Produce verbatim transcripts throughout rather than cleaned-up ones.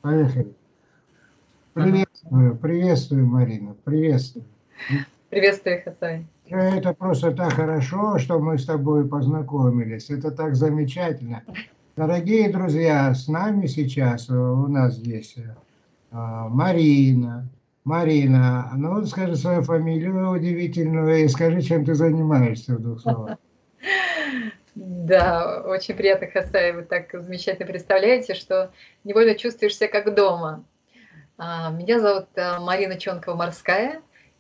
Поехали. Ага. Приветствую, приветствую, Марина, приветствую. Приветствую, Хасай. Это просто так хорошо, что мы с тобой познакомились. Это так замечательно. Дорогие друзья, с нами сейчас э, у нас здесь э, а, Марина. Марина, ну вот скажи свою фамилию удивительную и скажи, чем ты занимаешься в двух словах. Да, очень приятно, Хасай. Вы так замечательно представляете, что невольно чувствуешь себя как дома. А, Меня зовут а, Марина Чонкова-Морская,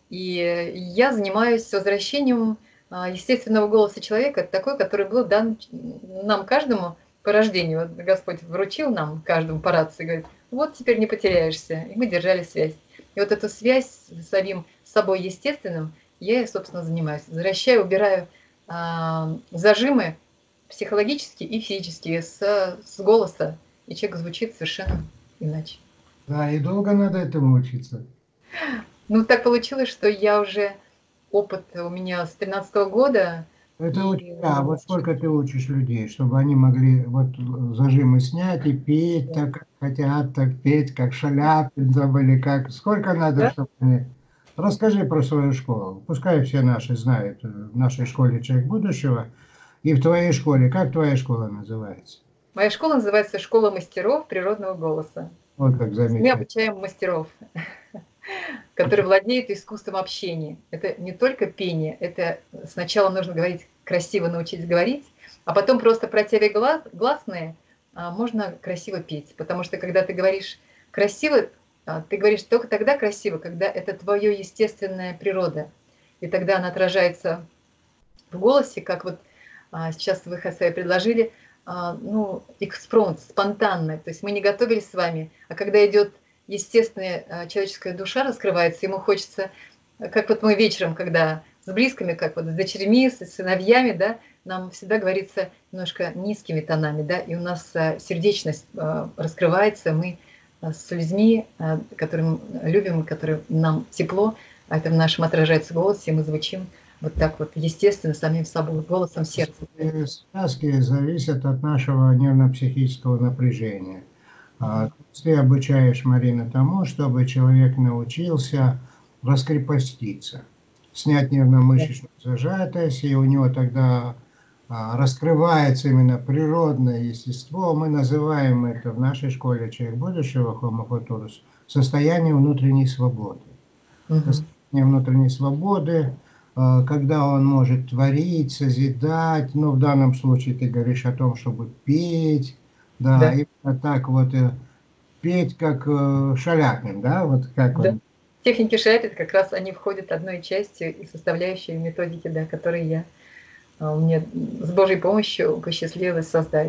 и я занимаюсь возвращением а, естественного голоса человека, такой, который был дан нам каждому по рождению. Вот Господь вручил нам каждому по рации, говорит, вот теперь не потеряешься. И мы держали связь. И вот эту связь с самим собой естественным я, собственно, занимаюсь. Возвращаю, убираю а, зажимы психологические и физические с, с голоса, и человек звучит совершенно иначе. Да, и долго надо этому учиться. Ну, так получилось, что я уже опыт у меня с тринадцатого года, Это у и тебя. Вот сколько ты учишь людей, чтобы они могли вот зажимы снять и петь так, как хотят, так петь, как Шаляпин там или как. Сколько надо, да, чтобы они... Расскажи про свою школу. Пускай все наши знают. э, В нашей школе «Человек будущего». И в твоей школе. Как твоя школа называется? моя школа называется «Школа мастеров природного голоса». Вот как Мы замечательно. обучаем мастеров, которые владеют искусством общения. Это не только пение, это сначала нужно говорить красиво, научить говорить, а потом просто протягивая глас, гласные, а, можно красиво петь. Потому что когда ты говоришь красиво, а, ты говоришь только тогда красиво, когда это твое естественная природа. И тогда она отражается в голосе, как вот а, сейчас вы, Хасай, предложили, а, ну, экспромт, спонтанно. То есть мы не готовились с вами, а когда идет естественная а, человеческая душа раскрывается, ему хочется, а, как вот мы вечером, когда с близкими, как вот с дочерьми, с сыновьями, да, нам всегда говорится немножко низкими тонами, да, и у нас а, сердечность а, раскрывается, мы а, с людьми, а, которым любим, которые нам тепло, а это в нашем отражается в голосе, и мы звучим вот так вот, естественно, самим собой, голосом сердца. Э, Связки зависят от нашего нервно-психического напряжения. А, то есть ты обучаешь, Марина, тому, чтобы человек научился раскрепоститься, снять Да. нервно-мышечную зажатость, и у него тогда а, раскрывается именно природное естество. Мы называем это в нашей школе «Человек будущего» Homo Futurus состояние внутренней свободы. Мгм. Состояние внутренней свободы, а, когда он может творить, созидать, ну, в данном случае ты говоришь о том, чтобы петь, да, Да, именно так вот э, петь, как э, Шаляпин, да, вот как да. он. Техники Шаляпина как раз они входят одной частью и составляющей методики, да, которые я а, мне с Божьей помощью посчастливилось создать.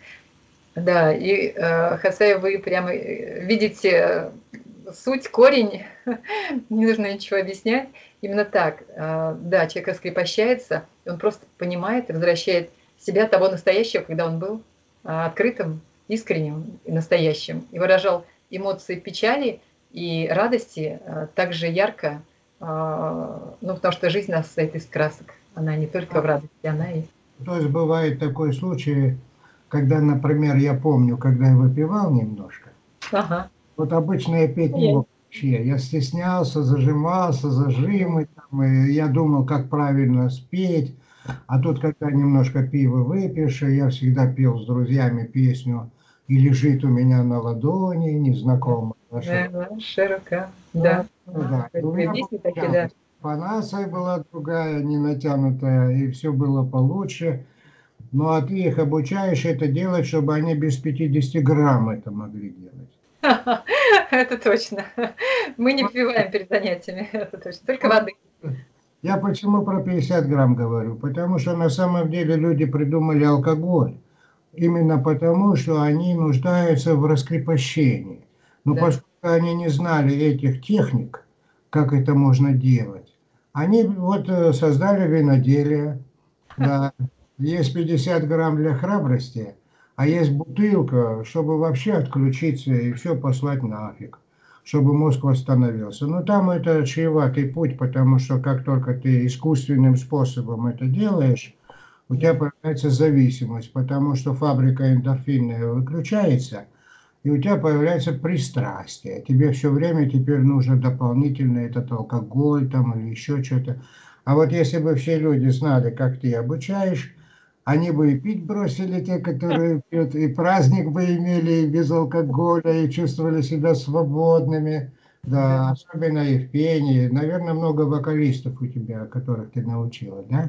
Да, и э, Хасай, вы прямо э, видите э, суть, корень, не нужно ничего объяснять. Именно так. Э, да, человек раскрепощается, и он просто понимает и возвращает себя того настоящего, когда он был э, открытым, искренним и настоящим, и выражал эмоции печали и радости э, так же ярко, э, ну, потому что жизнь у нас состоит из красок. Она не только в радости, она и... То есть бывает такой случай, когда, например, я помню, когда я выпивал немножко, Ага. вот обычно я петь не мог вообще, я стеснялся, зажимался, зажимы, там, и я думал, как правильно спеть, а тут, когда немножко пива выпьешь, и я всегда пел с друзьями песню «И лежит у меня на ладони Да, незнакомая наша». да, ваша рука. Да, Да. да. И у Вы меня песни такие, да. получалось. Интонация была другая, не натянутая, и все было получше. Ну, а ты их обучаешь это делать, чтобы они без пятидесяти грамм это могли делать. Это точно. Мы не впиваем перед занятиями, это точно. Только Вот воды. я почему про пятьдесят грамм говорю? Потому что на самом деле люди придумали алкоголь. Именно потому, что они нуждаются в раскрепощении. Но Да. поскольку они не знали этих техник, как это можно делать, они вот э, создали виноделие. Да, есть пятьдесят грамм для храбрости, а есть бутылка, чтобы вообще отключиться и все послать нафиг, чтобы мозг восстановился. Но там это чреватый путь, потому что как только ты искусственным способом это делаешь, у тебя Да. появляется зависимость, потому что фабрика эндорфинная выключается, и у тебя появляется пристрастие. Тебе все время теперь нужно дополнительно этот алкоголь там или еще что-то. А вот если бы все люди знали, как ты обучаешь, они бы и пить бросили, те, которые пьют, и праздник бы имели и без алкоголя, и чувствовали себя свободными. Да, Да. особенно и в пении. Наверное, много вокалистов у тебя, которых ты научила, да?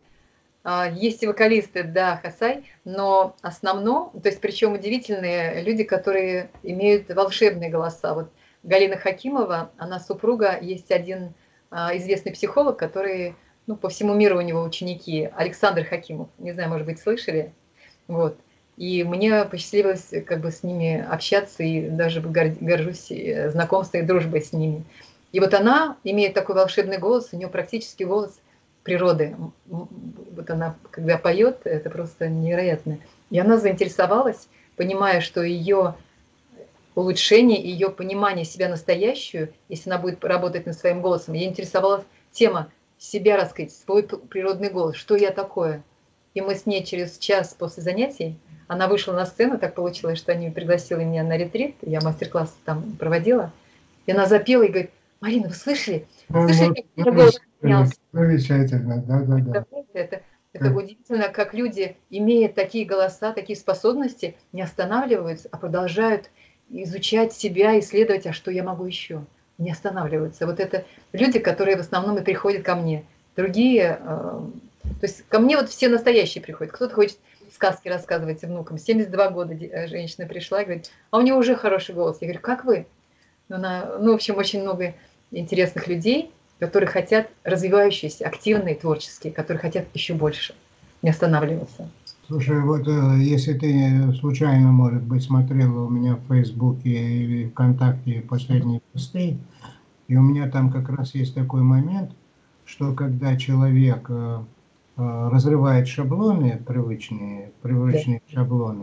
А, Есть и вокалисты, да, Хасай, но основном, то есть причем удивительные люди, которые имеют волшебные голоса. Вот Галина Хакимова, она супруга, есть один а, известный психолог, который, ну, по всему миру у него ученики, Александр Хакимов, не знаю, может быть, слышали, вот. И мне посчастливилось как бы с ними общаться, и даже горжусь э, знакомством и дружбой с ними. И вот она имеет такой волшебный голос, у нее практически голос природы. Вот она, когда поет, это просто невероятно. И она заинтересовалась, понимая, что ее улучшение, ее понимание себя настоящую, если она будет работать над своим голосом, ей интересовалась тема себя раскрыть, свой природный голос, что я такое. И мы с ней через час после занятий, она вышла на сцену, так получилось, что они пригласили меня на ретрит, я мастер-класс там проводила, и она запела и говорит: Марина, вы слышали? Слышали, Ну, как у ну, меня голос менялся? замечательно, да-да-да. Представляете, это, это удивительно, как люди, имея такие голоса, такие способности, не останавливаются, а продолжают изучать себя, исследовать, а что я могу еще. Не останавливаются. Вот это люди, которые в основном и приходят ко мне. Другие, э, то есть ко мне вот все настоящие приходят. Кто-то хочет сказки рассказывать внукам. семьдесят два года женщина пришла и говорит: а у нее уже хороший голос. Я говорю: как вы? Ну, на, ну в общем, очень много интересных людей, которые хотят развивающиеся, активные, творческие, которые хотят еще больше, не останавливаться. Слушай, вот э, если ты случайно, может быть, смотрела у меня в Фейсбуке или ВКонтакте последние посты, и у меня там как раз есть такой момент, что когда человек э, э, разрывает шаблоны привычные, Да, привычные шаблоны,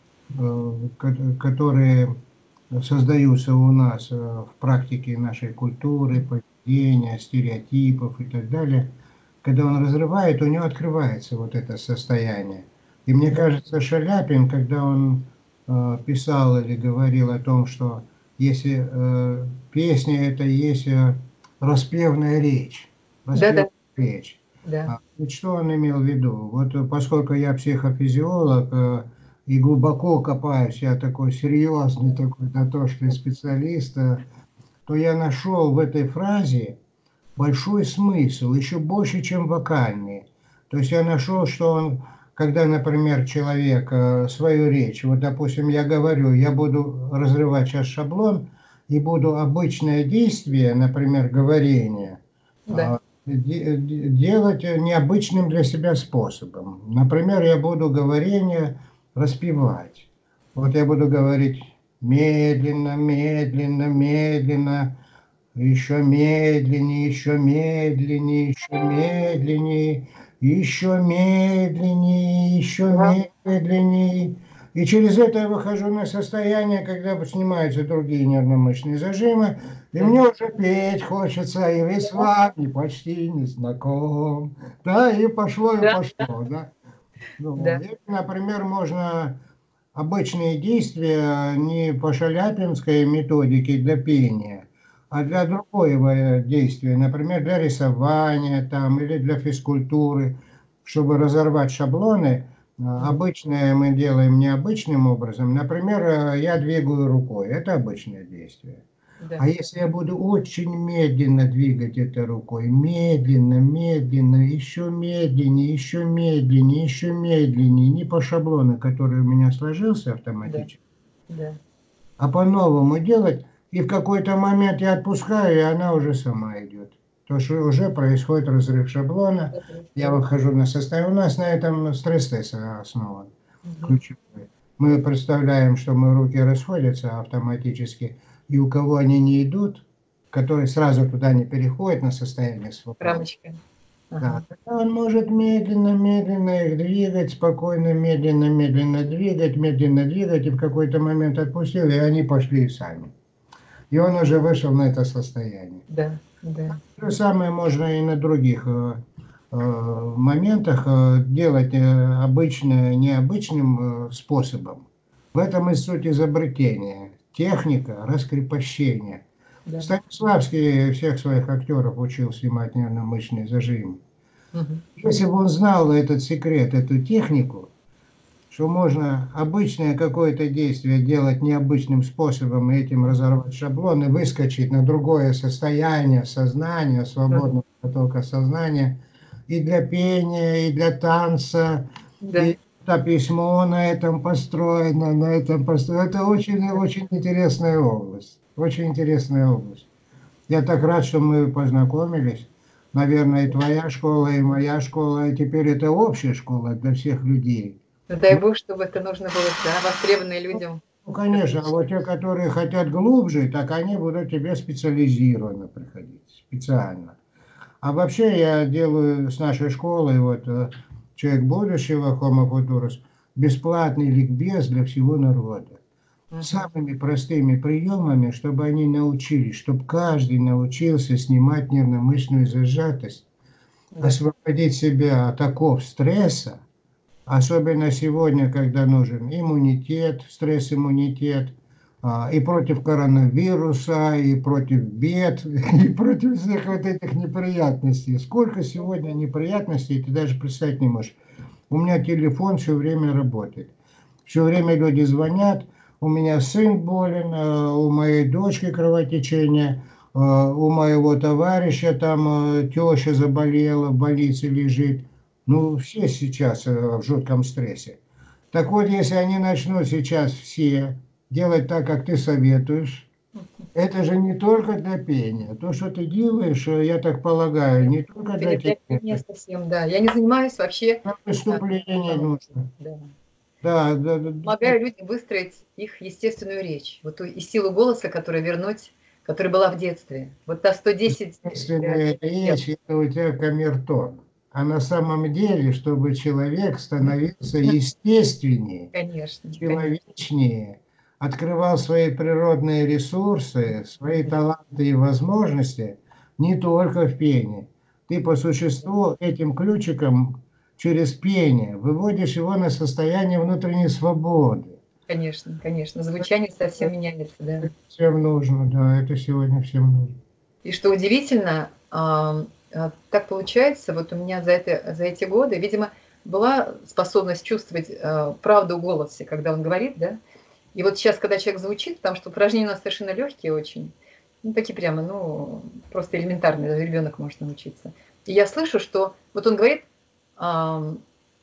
э, ко- которые создаются у нас э, в практике нашей культуры, поведения, стереотипов и так далее, когда он разрывает, у него открывается вот это состояние. И мне да, кажется, Шаляпин, когда он э, писал или говорил о том, что если э, песня это и есть э, распевная речь, да, распевная да, речь. да, А, вот что он имел в виду? Вот э, поскольку я психофизиолог э, и глубоко копаюсь, я такой серьезный, такой дотошный специалист, э, то я нашел в этой фразе большой смысл, еще больше, чем вокальный. То есть я нашел, что он, когда, например, человек э, свою речь, вот, допустим, я говорю, я буду разрывать сейчас шаблон и буду обычное действие, например, говорение, да, э, де- де- делать необычным для себя способом. Например, я буду говорение распевать. Вот я буду говорить медленно, медленно, медленно, еще медленнее, еще медленнее, еще медленнее, еще медленнее, еще да, медленнее. И через это я выхожу на состояние, когда снимаются другие нервно-мышечные зажимы, и да, мне уже петь хочется, и весь с вами почти не знаком. Да, и пошло, и да, пошло, да. Ну, да, или, например, можно обычные действия не по шаляпинской методике для пения, а для другого действия, например, для рисования там, или для физкультуры, чтобы разорвать шаблоны. а, да, Обычное мы делаем необычным образом. Например, э, я двигаю рукой. Это обычное действие. А да, если я буду очень медленно двигать этой рукой, медленно, медленно, еще медленнее, еще медленнее, еще медленнее, не по шаблону, который у меня сложился да, автоматически, да, а по-новому делать, и в какой-то момент я отпускаю, и она уже сама идет. То, что уже происходит разрыв шаблона, да, я выхожу на состояние. У нас на этом стресс-тест основан, мгм, ключевой. Мы представляем, что мы руки расходятся автоматически, и у кого они не идут, который сразу туда не переходит на состояние свободы, рамочка, да, ага, тогда он может медленно-медленно их двигать, спокойно, медленно-медленно двигать, медленно двигать, и в какой-то момент отпустил, и они пошли сами. И он уже вышел на это состояние. да, да, То же самое можно и на других э, э, моментах э, делать э, обычно необычным э, способом. В этом и суть изобретения. техника раскрепощения. Да. Станиславский всех своих актеров учил снимать нервно-мышечные зажимы. Угу. Если бы он знал этот секрет, эту технику, что можно обычное какое-то действие делать необычным способом и этим разорвать шаблон и выскочить на другое состояние сознания, свободного потока сознания, и для пения, и для танца, Да. и это письмо на этом построено, на этом построено. Это очень-очень интересная область. Очень интересная область. Я так рад, что мы познакомились. Наверное, и твоя школа, и моя школа, и теперь это общая школа для всех людей. Дай Бог, чтобы это нужно было, да, востребованное людям. Ну, конечно, а вот те, которые хотят глубже, так они будут тебе специализированно приходить, специально. А вообще я делаю с нашей школой, вот, «Человек будущего», Homo Futurus, бесплатный ликбез для всего народа. Угу. Самыми простыми приемами, чтобы они научились, чтобы каждый научился снимать нервно-мышечную зажатость, Да. освободить себя от оков стресса, особенно сегодня, когда нужен иммунитет, стресс-иммунитет, и против коронавируса, и против бед, и против всех вот этих неприятностей. Сколько сегодня неприятностей, ты даже представить не можешь. У меня телефон все время работает. Все время люди звонят, у меня сын болен, у моей дочки кровотечение, у моего товарища там теща заболела, в больнице лежит. Ну, все сейчас в жутком стрессе. Так вот, если они начнут сейчас все делать так, как ты советуешь, это же не только для пения. То, что ты делаешь, я так полагаю, не только для, для пения совсем, да. Я не занимаюсь вообще. Для выступления да, нужно. Да. Да, да, да. Помогаю людям выстроить их естественную речь. Вот ту и силу голоса, которую вернуть, которая была в детстве. Вот та сто десять... Естественная речь, это у тебя камертон. А на самом деле, чтобы человек становился естественнее, конечно, человечнее, открывал свои природные ресурсы, свои таланты и возможности, не только в пении. Ты по существу этим ключиком через пение выводишь его на состояние внутренней свободы. Конечно, конечно. Звучание совсем меняется, да. Это всем нужно, да, это сегодня всем нужно. И что удивительно, так получается, вот у меня за, это, за эти годы, видимо, была способность чувствовать правду в голосе, когда он говорит, да. И вот сейчас, когда человек звучит, потому что упражнения у нас совершенно легкие очень, ну, такие прямо, ну, просто элементарные, даже ребенок может научиться. И я слышу, что вот он говорит э,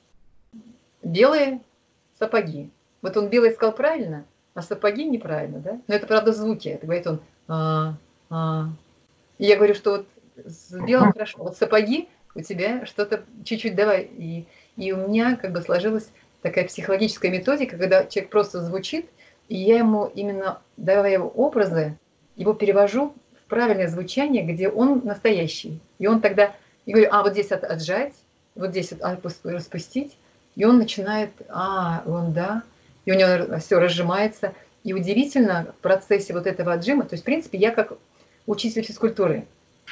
белые сапоги. Вот он белый сказал правильно, а сапоги неправильно, да? Но это, правда, звуки. Это говорит он а, а. И я говорю, что вот с белым хорошо, вот сапоги у тебя что-то чуть-чуть давай. И, и у меня как бы сложилась такая психологическая методика, когда человек просто звучит, и я ему именно, давая его образы, его перевожу в правильное звучание, где он настоящий. И он тогда, и говорю, а вот здесь от, отжать, вот здесь вот распустить, и он начинает, а, он, да, и у него все разжимается. И удивительно в процессе вот этого отжима, то есть, в принципе, я как учитель физкультуры,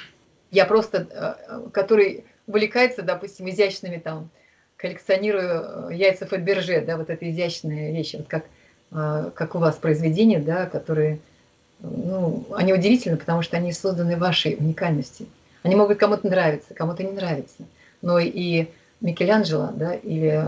я просто, который увлекается, допустим, изящными там, коллекционирую яйца Фаберже, да, вот это изящные вещи, вот как, как у вас произведения, да, которые, ну, они удивительны, потому что они созданы вашей уникальности. Они могут кому-то нравиться, кому-то не нравиться. Но и Микеланджело, да, или,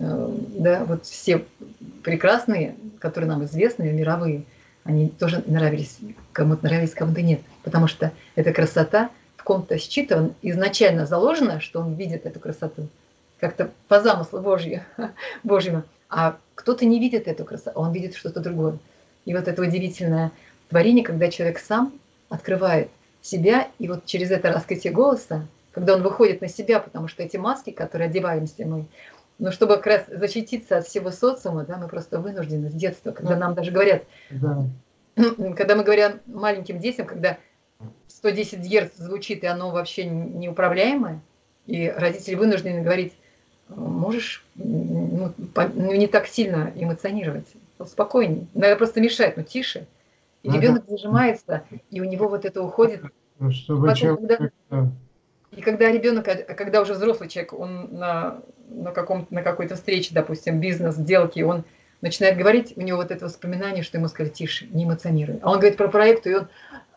да, вот все прекрасные, которые нам известны, мировые, они тоже нравились, кому-то нравились, кому-то нет. Потому что эта красота в ком-то считана, изначально заложена, что он видит эту красоту, как-то по замыслу Божью, Божьему. А кто-то не видит эту красоту, он видит что-то другое. И вот это удивительное творение, когда человек сам открывает себя, и вот через это раскрытие голоса, когда он выходит на себя, потому что эти маски, которые одеваемся мы, но чтобы как раз защититься от всего социума, да, мы просто вынуждены с детства, когда нам даже говорят, да. Когда мы говорим маленьким детям, когда сто десять герц звучит, и оно вообще неуправляемое, и родители вынуждены говорить, можешь ну, не так сильно эмоционировать, спокойнее, наверное, просто мешать, но тише. И ребенок зажимается, и у него вот это уходит. Чтобы потом, человек... когда... И когда ребенок, когда уже взрослый человек, он на, на, каком, на какой-то встрече, допустим, бизнес, сделки, он начинает говорить, у него вот это воспоминание, что ему сказали: тише, не эмоционируй. А он говорит про проект, и он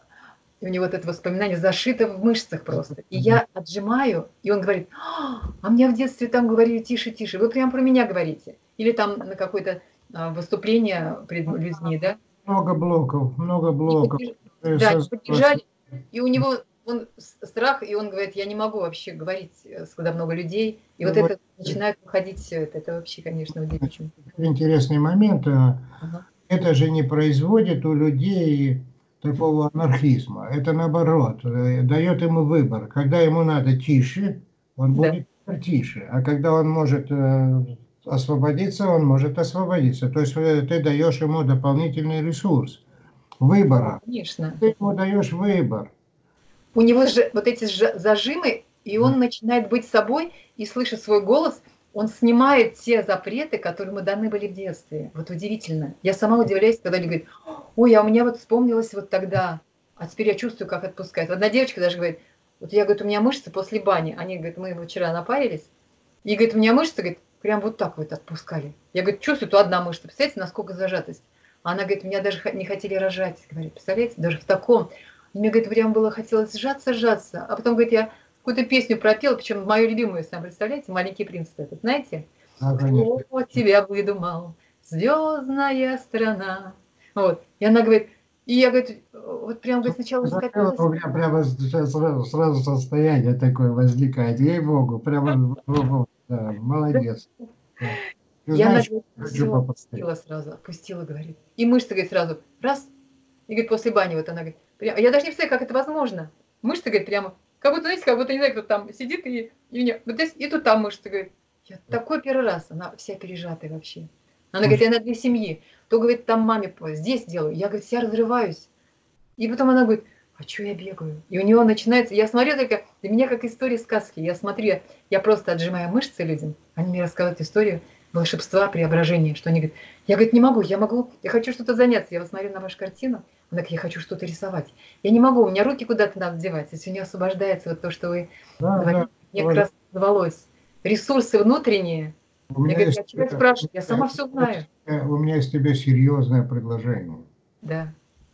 и у него вот это воспоминание зашито в мышцах просто. И я отжимаю, и он говорит: а мне в детстве там говорили: тише, тише, вы прям про меня говорите. Или там на какое-то а, выступление перед людьми, да? Много блоков, много Не блоков. поддерж- Э, Да, не создалось. поддержали. И у него он с- страх, и он говорит: я не могу вообще говорить, э, с- когда много людей. И вот Ну, вот это начинает выходить все это. Это вообще, конечно, удивительно. интересный момент. а, Ага. Это же не производит у людей такого анархизма. Это наоборот, э, дает ему выбор. Когда ему надо тише, он Да, будет тише. А когда он может э, освободиться, он может освободиться. То есть э, ты даешь ему дополнительный ресурс да, выбора. конечно. Ты ему даешь выбор. У него же вот эти сжа- зажимы, и Да. он начинает быть собой, и слышит свой голос, он снимает те запреты, которые ему даны были в детстве. Вот удивительно. Я сама удивляюсь, когда они говорят: ой, а у меня вот вспомнилось вот тогда, а теперь я чувствую, как отпускает. Одна девочка даже говорит: вот я, говорит, у меня мышцы после бани. Они, говорят, мы вчера напарились, и, говорит, у меня мышцы, говорит, прям вот так вот отпускали. Я, говорит, чувствую, то одна мышца. Представляете, насколько зажатость? А она говорит: меня даже не хотели рожать. Говорит, представляете, даже в таком. И мне, говорит, прям было хотелось сжаться, сжаться. А потом, говорит, я какую-то песню пропела, причем мою любимую, сам представляете, «Маленький принц» этот, знаете? Да, конечно. Кто тебя выдумал, звездная страна. Вот. И она говорит, и я, говорит, вот прям, говорит, сначала Запела, закатилась. у меня прямо сейчас сразу, сразу состояние такое возникает. Ей-богу, прямо, да, молодец. Да. Ты И она, знаешь, говорит, хочу все, попросить. отпустила сразу, отпустила, говорит. И мышцы, говорит, сразу, раз, и, говорит, после бани вот она говорит, прям, я даже не представляю, как это возможно. Мышцы, говорит, прямо, как будто, знаете, как будто, не знаю, кто там сидит, и, и, меня, вот здесь, и тут там мышцы, говорит. Я такой первый раз, она вся пережатая вообще. Она говорит, я на две семьи. То, говорит, там маме здесь делаю. Я, говорит, вся разрываюсь. И потом она говорит, а что я бегаю? И у нее начинается, я смотрю только, для меня как история сказки. Я смотрю, я просто отжимаю мышцы людям, они мне рассказывают историю волшебства, преображения, что они говорят, я, говорит, не могу, я могу, я хочу что-то заняться. Я вот смотрю на вашу картину, она говорит, я хочу что-то рисовать. Я не могу, у меня руки куда-то надо девать, если у нее освобождается вот то, что вы Да, говорите, да. мне как раз отозвалось. Ресурсы внутренние. У Я, меня говорит, есть, я человек спрашиваю, я сама все знаю. у меня есть тебе серьезное предложение. Да.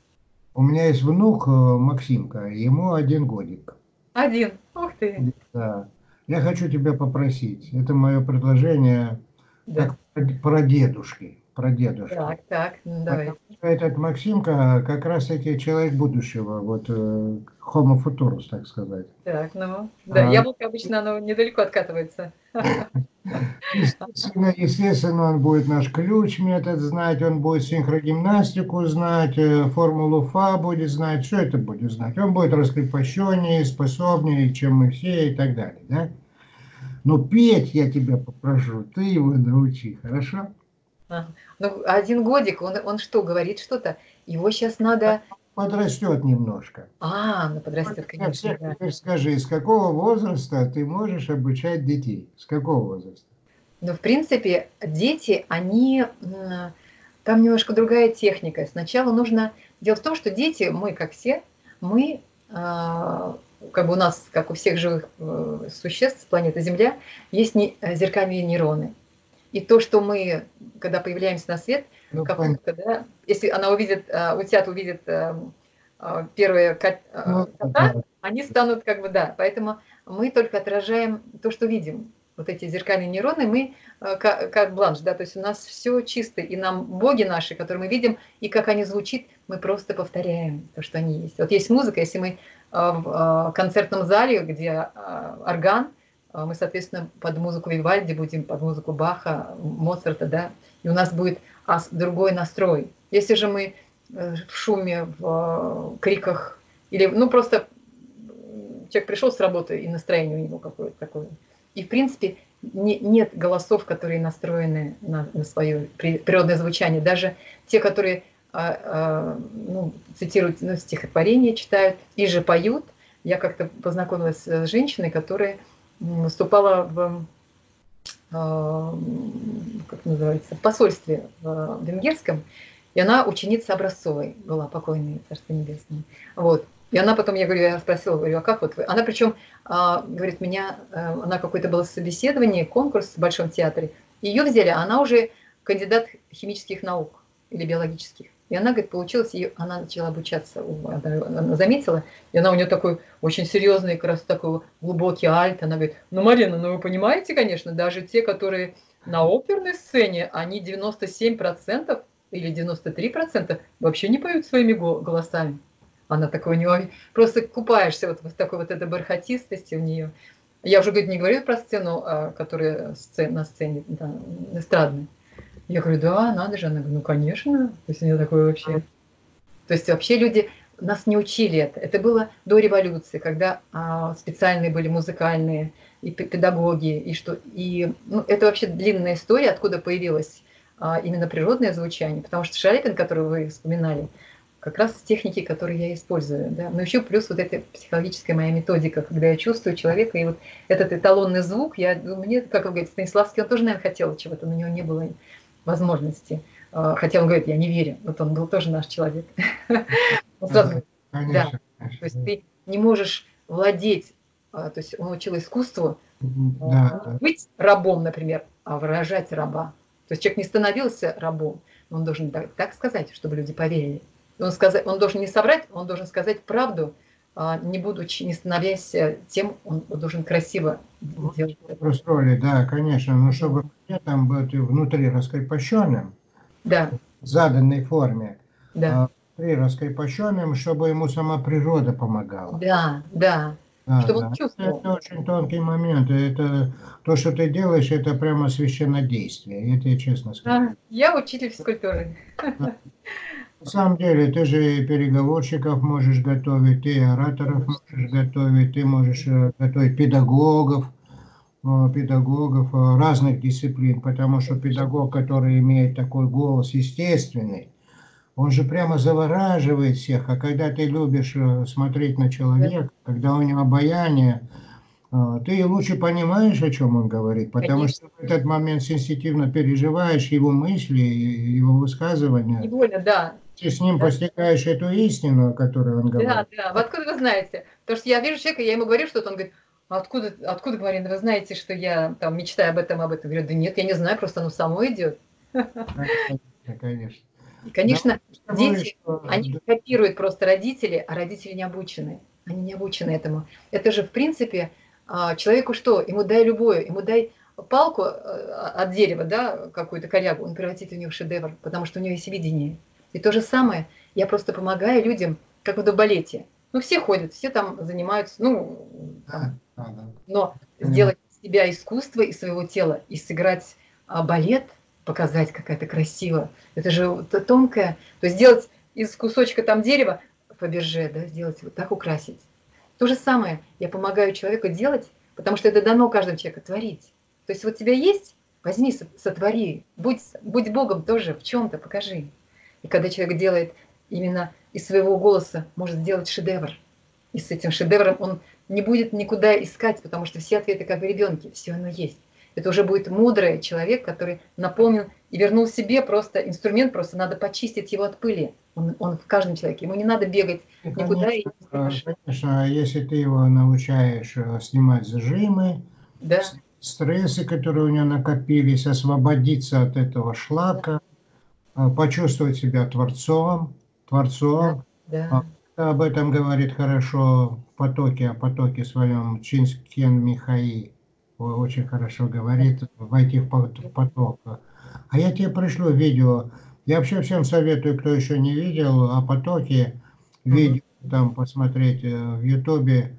У меня есть внук э, Максимка, ему один годик. Один. Ух ты. Да. Я хочу тебя попросить. Это мое предложение Да. как прадедушки. Прадедушки. Так, так, ну Потому давайте. что этот Максимка как раз-таки человек будущего, вот э, Homo futurus, так сказать. Так, ну, да, А, яблоко обычно оно недалеко откатывается. Естественно, естественно, он будет наш ключ метод знать, он будет синхрогимнастику знать, э, формулу Фа будет знать, все это будет знать. Он будет раскрепощеннее, способнее, чем мы все и так далее. Да? Но петь я тебя попрошу, ты его научи, хорошо? Ага. Ну, один годик, он, он что, говорит что-то? Его сейчас надо... Подрастет немножко. А, ну подрастет, Мне конечно, всех да. теперь скажи, с какого возраста ты можешь обучать детей? С какого возраста? Но, в принципе, дети, они... м, Там немножко другая техника. Сначала нужно... Дело в том, что дети, мы, как все, мы, а, как бы у нас, как у всех живых э, существ с планеты Земля, есть не- э, зеркальные нейроны. И то, что мы, когда появляемся на свет, Ну, понятно. какую-то, да, если она увидит, а, утят увидит а, а, первые кот- а, Ну, кота, да. они станут как бы, да, поэтому мы только отражаем то, что видим. Вот эти зеркальные нейроны, мы а, ка- как бланш, да, то есть у нас все чисто, и нам боги наши, которые мы видим, и как они звучат, мы просто повторяем то, что они есть. Вот есть музыка, если мы а, в а, концертном зале, где а, орган, а мы, соответственно, под музыку Вивальди будем, под музыку Баха, Моцарта, да, и у нас будет другой настрой. Если же мы в шуме, в криках, или, ну, просто человек пришел с работы, и настроение у него какое-то такое. И, в принципе, не, нет голосов, которые настроены на, на свое природное звучание. Даже те, которые а, а, ну, цитируют, ну, стихотворения, читают и же поют. Я как-то познакомилась с женщиной, которая выступала в, как называется, в посольстве в венгерском, и она ученица Образцовой была, покойная, Царство Небесное. Вот. И она потом, я говорю, я спросила, говорю, а как вот вы? Она причем, говорит, меня, она какое-то было собеседование, конкурс в Большом театре, ее взяли, а она уже кандидат химических наук или биологических. И она, говорит, получилась, и она начала обучаться, она, она заметила, и она у нее такой очень серьезный, как раз такой глубокий альт. Она говорит, ну, Марина, ну вы понимаете, конечно, даже те, которые на оперной сцене, они девяносто семь процентов или девяносто три процента вообще не поют своими голосами. Она такой у нее, просто купаешься вот в такой вот этой бархатистости у нее. Я уже, говорит, не говорю про сцену, которая на сцене, да, эстрадной. Я говорю, да, надо же. Она говорит, ну, конечно. То есть у нее такое вообще... То есть вообще люди нас не учили это. Это было до революции, когда а, специальные были музыкальные и педагоги, и что... И, ну, это вообще длинная история, откуда появилось а, именно природное звучание. Потому что Шаляпин, который вы вспоминали, как раз техники, которые я использую. Да? Но еще плюс вот эта психологическая моя методика, когда я чувствую человека, и вот этот эталонный звук, я, мне, как вы говорите, Станиславский, он тоже, наверное, хотел чего-то, но у него не было возможности. Хотя он говорит, я не верю. Вот он был тоже наш человек. Он сразу говорит, да. То есть ты не можешь владеть, то есть он учил искусству не быть рабом, например, а выражать раба. То есть человек не становился рабом, но он должен так сказать, чтобы люди поверили. Он, сказать, он должен не соврать, он должен сказать правду, не будучи, не становясь тем, он должен красиво делать. Роли, да, конечно, но чтобы при этом быть внутри раскрепощенным, да. в заданной форме, да. внутри раскрепощенным, чтобы ему сама природа помогала. Да, да. Да, чтобы да. он чувствовал. Это очень тонкий момент. Это то, что ты делаешь, это прямо священнодействие. Я тебе честно скажу. А, я учитель физкультуры. Да. На самом деле, ты же переговорщиков можешь готовить, ты ораторов можешь готовить, ты можешь готовить педагогов, педагогов разных дисциплин, потому что педагог, который имеет такой голос естественный, он же прямо завораживает всех. А когда ты любишь смотреть на человека, когда у него обаяние, ты лучше понимаешь, о чем он говорит, потому Конечно. Что в этот момент сенситивно переживаешь его мысли, его высказывания. Невольно, да. Ты с ним да. постигаешь эту истину, о которой он говорит. Да, да. Откуда вы знаете? Потому что я вижу человека, я ему говорю что-то, он говорит, откуда, откуда, Марина, вы знаете, что я там мечтаю об этом, об этом? Я говорю, да нет, я не знаю, просто оно само идет. Конечно, конечно. И, конечно, Но, дети, что... они копируют просто родители, а родители не обучены. Они не обучены этому. Это же, в принципе, человеку что? Ему дай любое, ему дай палку от дерева, да, какую-то корягу, он превратит в нее в шедевр, потому что у него есть видение. И то же самое, я просто помогаю людям, как в балете. Ну, все ходят, все там занимаются, ну, там, но сделать из себя искусство, из своего тела, и сыграть балет, показать, как это красиво. Это же тонкое. То есть сделать из кусочка там дерева, Фаберже, да, сделать вот так, украсить. То же самое я помогаю человеку делать, потому что это дано каждому человеку творить. То есть вот у тебя есть, возьми, сотвори, будь, будь Богом тоже в чем-то, покажи. И когда человек делает именно из своего голоса, может сделать шедевр. И с этим шедевром он не будет никуда искать, потому что все ответы как в ребенке, все оно есть. Это уже будет мудрый человек, который наполнен и вернул себе просто инструмент, просто надо почистить его от пыли. Он, он в каждом человеке, ему не надо бегать и никуда. Конечно, и... конечно, если ты его научаешь снимать зажимы, да. стрессы, которые у него накопились, освободиться от этого шлака, да. почувствовать себя творцом, творцом. Да. Да. Об этом говорит хорошо в потоке, о потоке своем Чинскен Михаи. Очень хорошо говорит, войти в поток. А я тебе пришлю видео. Я вообще всем советую, кто еще не видел, о потоке, видео mm-hmm. там посмотреть в Ютубе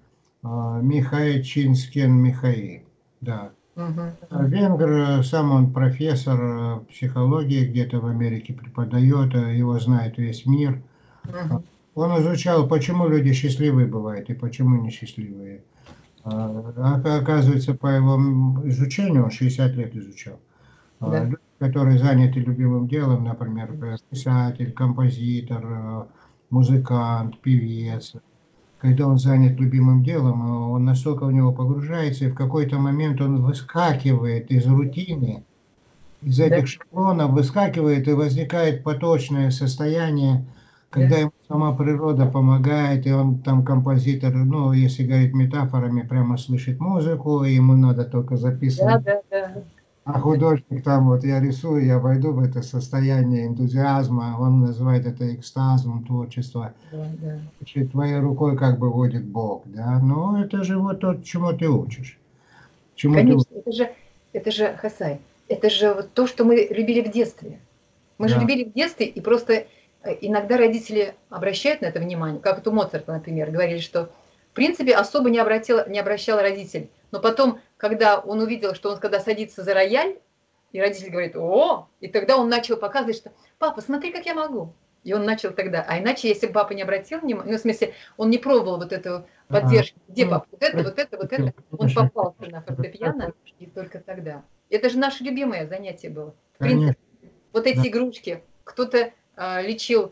Михаи Чинскен Михаи. Да. Mm-hmm. Венгр, сам он профессор психологии, где-то в Америке преподает, его знает весь мир. Mm-hmm. Он изучал, почему люди счастливые бывают и почему несчастливые. Оказывается, по его изучению, он шестьдесят лет изучал, да. Люди, которые заняты любимым делом, например, писатель, композитор, музыкант, певец, когда он занят любимым делом, он настолько в него погружается, и в какой-то момент он выскакивает из рутины, из этих да. шаблонов, выскакивает, и возникает поточное состояние, когда ему сама природа помогает, и он там композитор, ну, если говорить метафорами, прямо слышит музыку, и ему надо только записывать. Да, да, да. А художник там, вот я рисую, я войду в это состояние энтузиазма, он называет это экстазом творчества. Да, да. Значит, твоей рукой как бы водит Бог, да? Но это же вот то, чему ты учишь. Чему ты учишь. Конечно, это же, это же, Хасай, это же вот то, что мы любили в детстве. Мы же Да. любили в детстве, и просто э, иногда родители обращают на это внимание, как вот у Моцарта, например, говорили, что в принципе особо не, обратил, не обращал родитель. Но потом, когда он увидел, что он когда садится за рояль, и родитель говорит: о, и тогда он начал показывать, что папа, смотри, как я могу. И он начал тогда. А иначе, если бы папа не обратил внимания, ну, в смысле, он не пробовал вот эту Да. поддержку, где папа, вот это, вот это, вот это, он Конечно, попался на фортепиано, конечно, и только тогда. Это же наше любимое занятие было. В принципе, конечно, вот да. эти игрушки, кто-то э, лечил,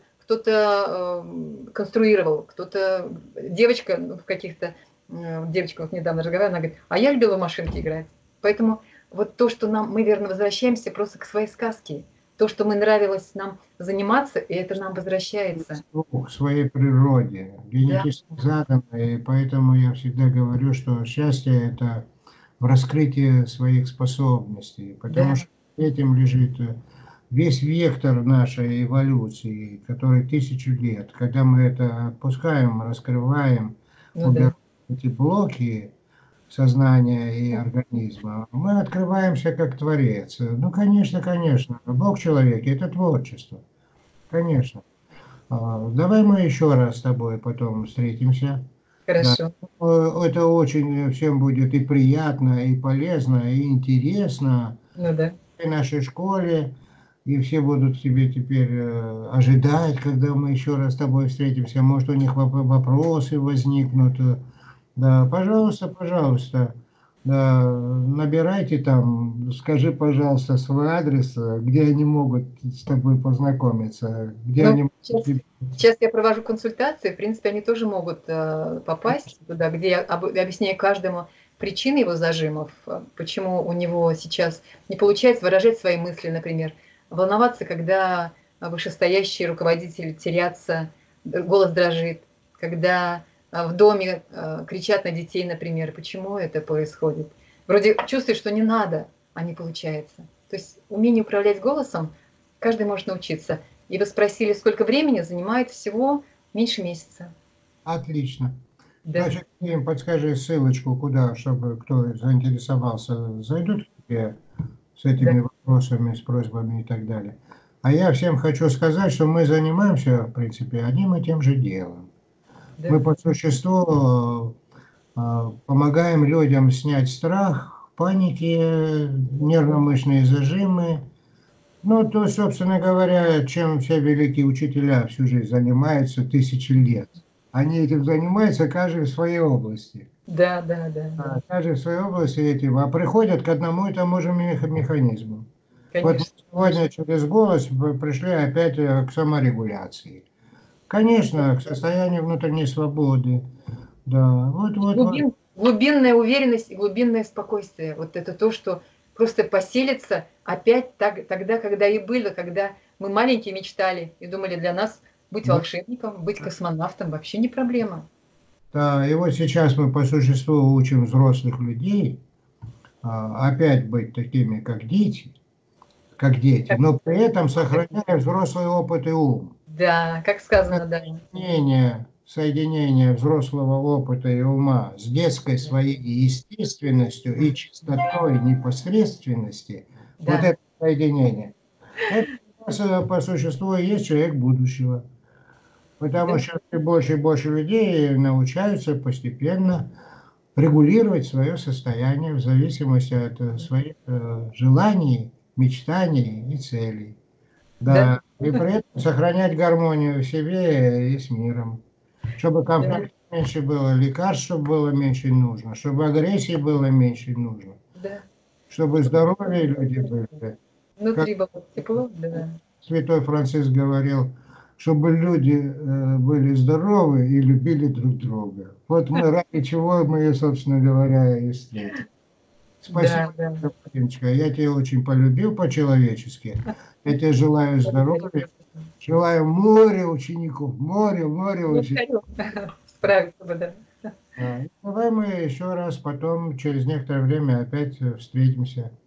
кто-то э, конструировал, кто-то, девочка ну, в каких-то, э, девочка вот недавно разговаривала, она говорит, а я любила в машинки играть. Поэтому вот то, что нам, мы верно возвращаемся просто к своей сказке, то, что мы нравилось нам заниматься, и это нам возвращается. К своей природе, Да, генетически заданной, и поэтому я всегда говорю, что счастье – это в раскрытии своих способностей, потому да, что этим лежит весь вектор нашей эволюции, который тысячу лет. Когда мы это отпускаем, раскрываем, ну да. убираем эти блоки сознания и организма, мы открываемся как творец. Ну, конечно, конечно, Бог в человеке – это творчество, конечно. А, Давай мы еще раз с тобой потом встретимся. Да. Хорошо. Э, Это очень всем будет и приятно, и полезно, и интересно Ну да. в нашей школе. И все будут тебе теперь э, ожидать, когда мы еще раз с тобой встретимся. Может, у них воп- вопросы возникнут. Да, пожалуйста, пожалуйста. Да, набирайте там, скажи, пожалуйста, свой адрес, э, где они могут с тобой познакомиться, где Ну, они сейчас, могут... сейчас я провожу консультации, в принципе, они тоже могут э, попасть туда, где я об- объясняю каждому причины его зажимов, э, почему у него сейчас не получается выражать свои мысли, например, волноваться, когда вышестоящий руководитель теряться, д- голос дрожит, когда э, в доме э, кричат на детей, например, почему это происходит. Вроде чувствуешь, что не надо, а не получается. То есть умение управлять голосом каждый может научиться. И вы спросили, сколько времени занимает всего меньше месяца. Отлично. Да, Значит, ты им подскажи ссылочку, куда, чтобы кто заинтересовался, зайдут к тебе с да, этими вопросами, с просьбами и так далее. А я всем хочу сказать, что мы занимаемся, в принципе, одним и тем же делом. Мы да, по существу э, помогаем людям снять страх, паники, нервно-мышечные зажимы. Ну, то, собственно говоря, чем все великие учителя всю жизнь занимаются тысячи лет. Они этим занимаются, каждый в своей области. да, да, да, да. А, каждый в своей области этим, а приходят к одному и тому же меха- механизму. Вот мы Конечно, сегодня конечно. через голос вы пришли опять э, к саморегуляции. Конечно, к состоянию внутренней свободы. Да, вот, вот, вот. Глубин, глубинная уверенность и глубинное спокойствие. Вот это то, что просто поселится опять так, тогда, когда и было, когда мы маленькие мечтали и думали, для нас быть Да. волшебником, быть космонавтом вообще не проблема. Да, и вот сейчас мы по существу учим взрослых людей а, опять быть такими, как дети, как дети, Как- но при этом сохраняя взрослый опыт и ум. Да, как сказано, да. Соединение, соединение взрослого опыта и ума с детской своей естественностью и чистотой непосредственности, вот Да, это соединение, это как раз, э, по существу и есть человек будущего. Потому да, что все больше и больше людей научаются постепенно регулировать свое состояние в зависимости от э, своих э, желаний, мечтаний и целей. да, Да, и при этом сохранять гармонию в себе и с миром. Чтобы да, конфликтов меньше было, лекарств чтобы было меньше нужно, чтобы агрессии было меньше нужно, да. чтобы Чтобы здоровые люди были. Как внутри было тепло, да. святой Франциск говорил, чтобы люди э, были здоровы и любили друг друга. Вот мы ради чего мы, собственно говоря, и встретились. Спасибо, Да, да. Владимирочка. Я тебя очень полюбил по-человечески. Я тебе желаю Благодарю. здоровья, желаю моря учеников, море, море учеников. Благодарю. Справиться бы, да. А, Давай мы еще раз потом, через некоторое время, опять э, встретимся.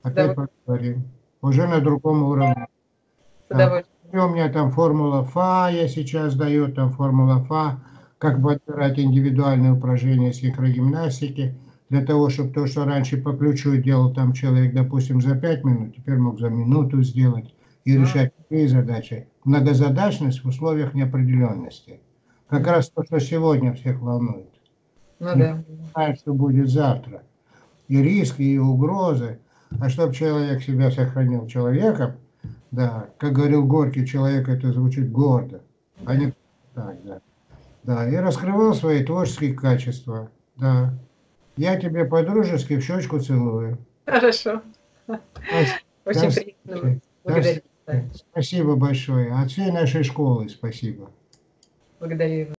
опять поговорим. Уже на другом уровне. С удовольствием. Да. У меня там формула ФА, я сейчас даю, там формула ФА, как подбирать индивидуальные упражнения синхрогимнастики, для того, чтобы то, что раньше по ключу делал там человек, допустим, за пять минут, теперь мог за минуту сделать и решать такие задачи. Многозадачность в условиях неопределенности. Как раз то, что сегодня всех волнует. Ну да. Не знаю, что будет завтра. И риски, и угрозы. А чтобы человек себя сохранил человеком, да, как говорил Горький, человек это звучит гордо, да. А не так, да. Да, и раскрывал свои творческие качества, да. Я тебе по-дружески в щечку целую. Хорошо. Спасибо. Очень приятно. Благодарю. Спасибо большое. От всей нашей школы спасибо. Благодарю.